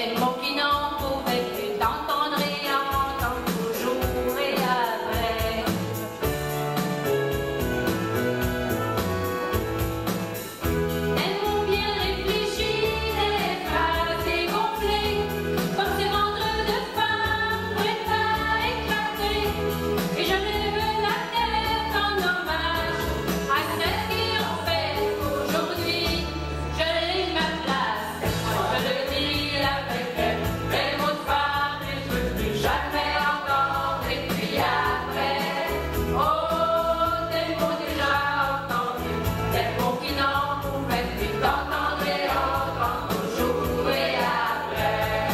des mots qui n'en pouvaient plus t'entendre et entendre toujours et après. Elles m'ont bien réfléchi, des phrases dégonflées, comme ces ventres de femmes prêtes à éclater. Et je lève la tête en hommage à celles qui ont fait qu'aujourd'hui je l'ai ma place. Je le dis avec des mots de femme et je veux plus jamais entendre. Et puis après, oh, des mots déjà entendus, des mots qui n'en pouvaient plus t'entendre et entendre toujours et après.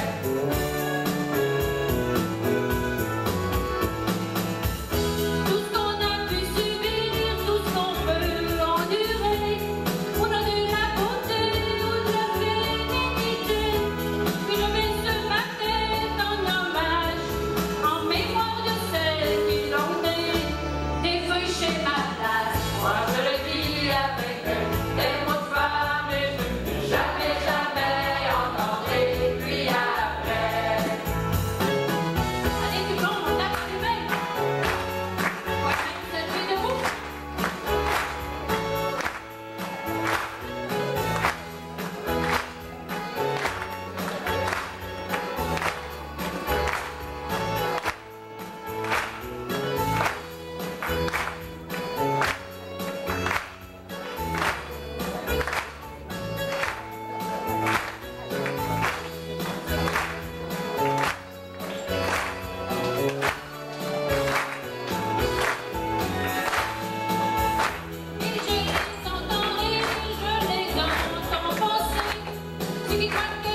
Tout ce qu'on a pu subir, tout ce qu'on peut endurer, au nom de la beauté ou de la féminité, que je mets sur ma tête en hommage, en mémoire de celles qui l'ont défriché ma place. Moi je le dis avec des mots de femme et je ne veux jamais, jamais entendre. Et puis après, allez tout le monde, on tape plus belle. Moi je me suis debout. Et je les entends rire, je les entends penser. Ceux qui croient que